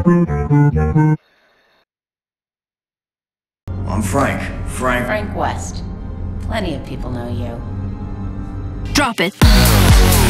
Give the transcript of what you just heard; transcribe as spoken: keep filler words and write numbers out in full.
I'm Frank. Frank. Frank West. Plenty of people know you. Drop it.